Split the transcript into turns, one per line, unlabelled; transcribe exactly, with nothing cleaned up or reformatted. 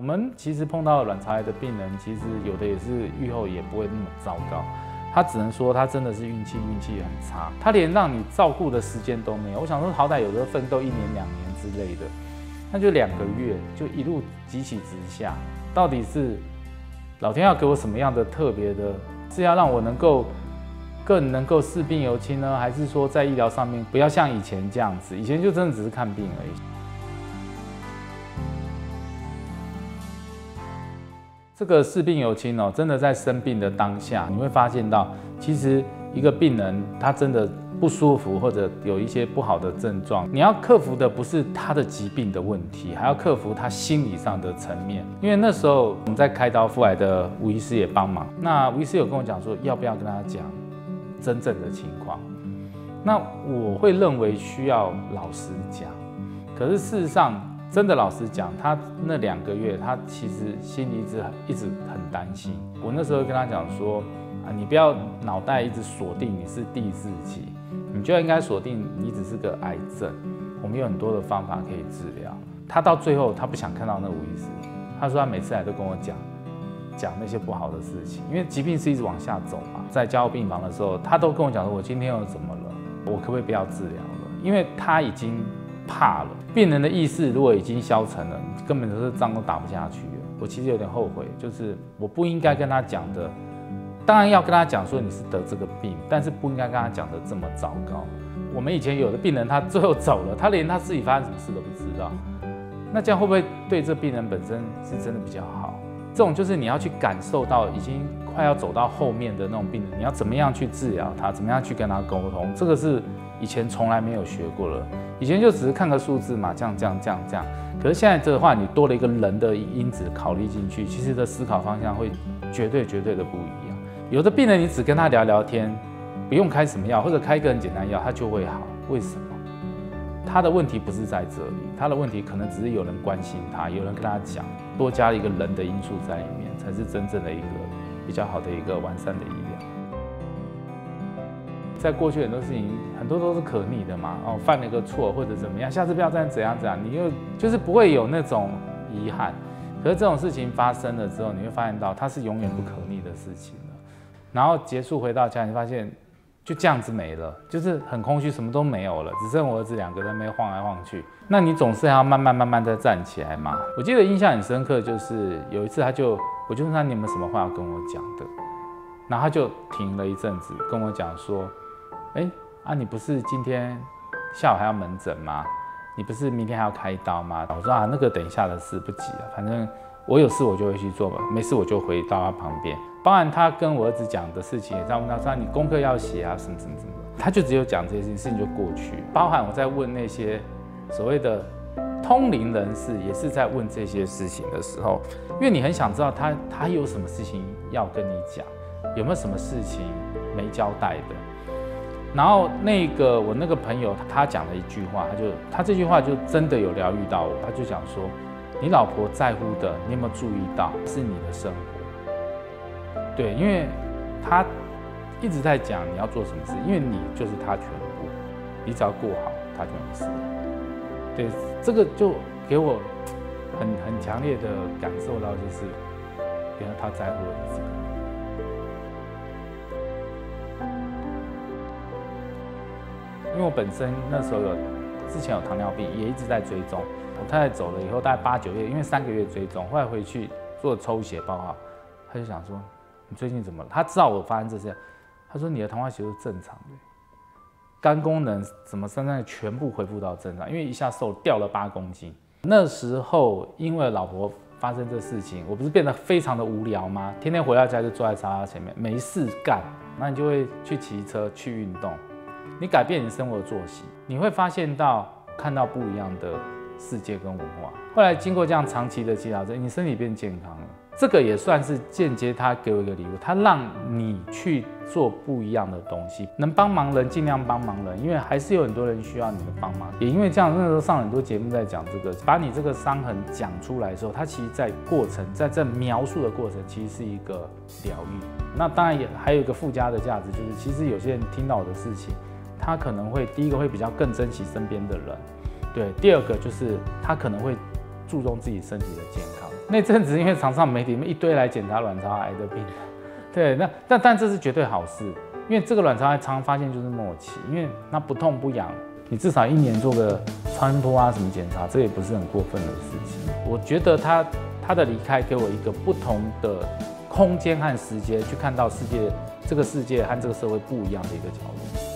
们其实碰到卵巢癌的病人，其实有的也是预后也不会那么糟糕，他只能说他真的是运气运气很差，他连让你照顾的时间都没有。我想说，好歹有的奋斗一年两年之类的，那就两个月就一路急起直下。到底是老天要给我什么样的特别的？是要让我能够更能够视病由亲呢，还是说在医疗上面不要像以前这样子？以前就真的只是看病而已。这个视病由亲哦，真的在生病的当下，你会发现到，其实一个病人他真的不舒服或者有一些不好的症状，你要克服的不是他的疾病的问题，还要克服他心理上的层面。因为那时候我们在开刀腹癌的吴医师也帮忙，那吴医师有跟我讲说，要不要跟他讲真正的情况。那我会认为需要老实讲，可是事实上。真的老实讲，他那两个月，他其实心里一直一直很担心。我那时候跟他讲说，啊，你不要脑袋一直锁定你是第四期，你就应该锁定你只是个癌症。我们有很多的方法可以治疗。他到最后，他不想看到那吴医师，他说他每次来都跟我讲讲那些不好的事情，因为疾病是一直往下走嘛。在加护病房的时候，他都跟我讲说，我今天又怎么了？我可不可以不要治疗了？因为他已经怕了。病人的意识如果已经消沉了，根本就是仗都打不下去了。我其实有点后悔，就是我不应该跟他讲的，当然要跟他讲说你是得这个病，但是不应该跟他讲的这么糟糕。我们以前有的病人他最后走了，他连他自己发生什么事都不知道，那这样会不会对这病人本身是真的比较好？这种就是你要去感受到已经快要走到后面的那种病人，你要怎么样去治疗他，怎么样去跟他沟通，这个是以前从来没有学过了。以前就只是看个数字嘛，这样这样这样这样。可是现在这个话，你多了一个人的因子考虑进去，其实的思考方向会绝对绝对的不一样。有的病人你只跟他聊聊天，不用开什么药，或者开一个很简单药，他就会好。为什么？他的问题不是在这里，他的问题可能只是有人关心他，有人跟他讲，多加了一个人的因素在里面，才是真正的一个比较好的一个完善的医疗。在过去很多事情，很多都是可逆的嘛。哦，犯了一个错或者怎么样，下次不要再怎样怎样，你又就是不会有那种遗憾。可是这种事情发生了之后，你会发现到它是永远不可逆的事情了。然后结束回到家，你发现就这样子没了，就是很空虚，什么都没有了，只剩我儿子两个在那边晃来晃去。那你总是还要慢慢慢慢再站起来嘛。我记得印象很深刻，就是有一次他就，我就问他你有没有什么话要跟我讲的，然后他就停了一阵子，跟我讲说。哎、欸、啊，你不是今天下午还要门诊吗？你不是明天还要开刀吗？我说啊，那个等一下的事不急了，反正我有事我就会去做嘛，没事我就回到他旁边。包含他跟我儿子讲的事情，也在问他说你功课要写啊，什么什么什么，他就只有讲这些事情，事情就过去。包含我在问那些所谓的通灵人士，也是在问这些事情的时候，因为你很想知道他他有什么事情要跟你讲，有没有什么事情没交代的。然后那个我那个朋友他讲了一句话，他就他这句话就真的有疗愈到我。他就讲说，你老婆在乎的，你有没有注意到是你的生活？对，因为他一直在讲你要做什么事，因为你就是他全部，你只要过好，他就没事。对，这个就给我很很强烈的感受到，就是原来他在乎的是这个。因为我本身那时候有之前有糖尿病，也一直在追踪。我太太走了以后，大概八九月，因为三个月追踪，后来回去做抽血报告，他就想说你最近怎么了？他知道我发生这些，他说你的糖化血是正常的，肝功能怎么现在全部恢复到正常，因为一下瘦掉了八公斤。那时候因为老婆发生这事情，我不是变得非常的无聊吗？天天回到家就坐在沙发前面没事干，那你就会去骑车去运动。你改变你生活作息，你会发现到看到不一样的世界跟文化。后来经过这样长期的治疗之后，你身体变健康了，这个也算是间接他给我一个礼物，他让你去做不一样的东西，能帮忙人尽量帮忙人，因为还是有很多人需要你的帮忙。也因为这样，那时候上很多节目在讲这个，把你这个伤痕讲出来的时候，它其实在过程，在这描述的过程，其实是一个疗愈。那当然也还有一个附加的价值，就是其实有些人听到我的事情。他可能会第一个会比较更珍惜身边的人，对，第二个就是他可能会注重自己身体的健康。 那阵子因为常上媒体一堆来检查卵巢癌的病人，对，那但但这是绝对好事，因为这个卵巢癌常常发现就是末期，因为它不痛不痒，你至少一年做个超音波啊什么检查，这也不是很过分的事情。我觉得他他的离开给我一个不同的空间和时间去看到世界，这个世界和这个社会不一样的一个角度。